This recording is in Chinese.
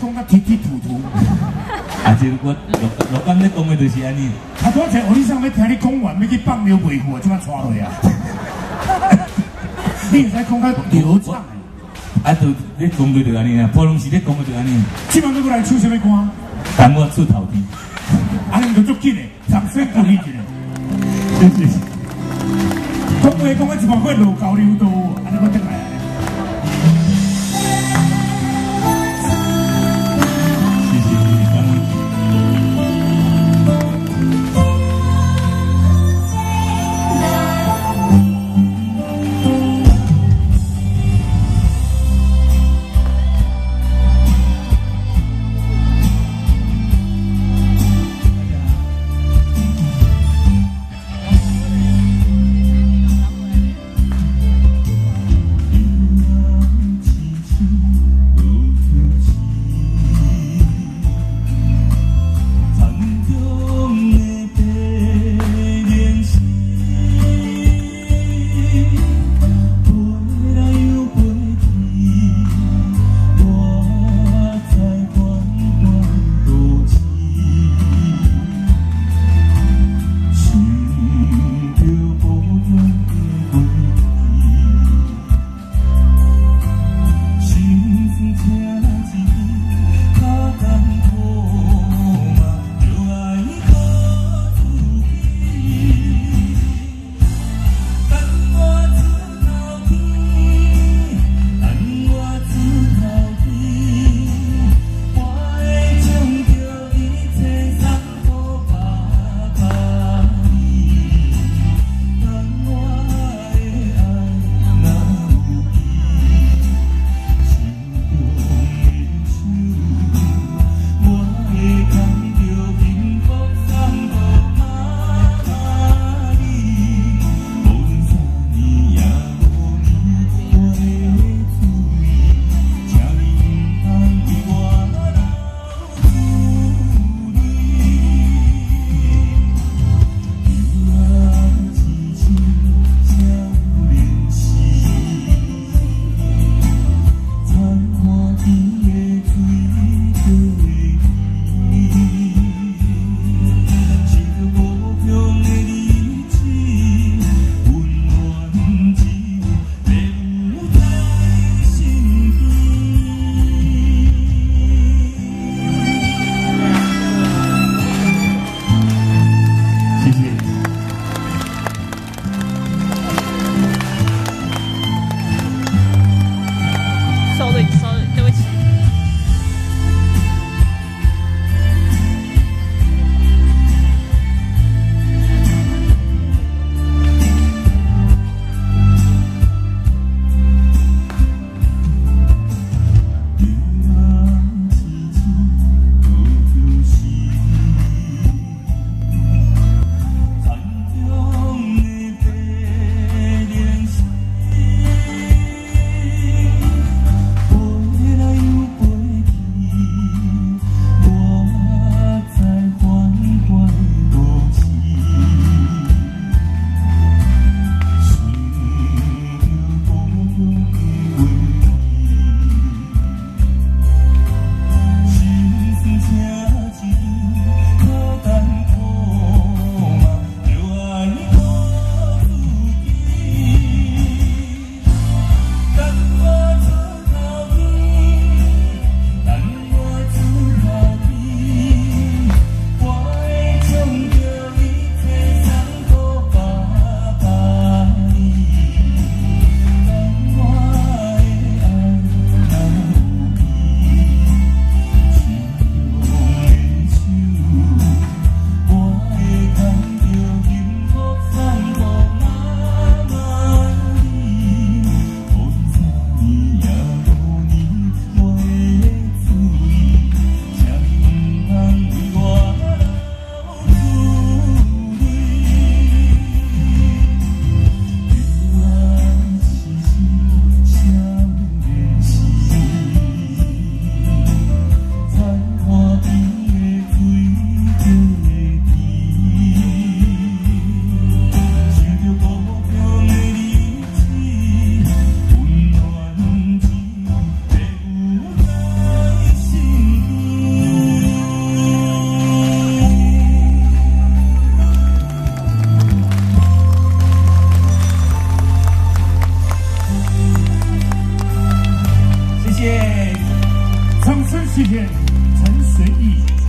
讲甲踢踢吐吐。 啊，就是我陆刚咧讲的就是安尼。 啊，我在学你上要听你讲完，要去放牛维护，即摆带落啊。你会使讲较流畅啊，就咧讲的就安尼啊，普通时咧讲的就安尼。 即摆你过来唱什么歌？ 等我出头天。 啊，你就足紧的，掌声鼓励一下。 谢谢。 讲话讲啊，一万块路交流道，安尼我得来。 谢陈随意。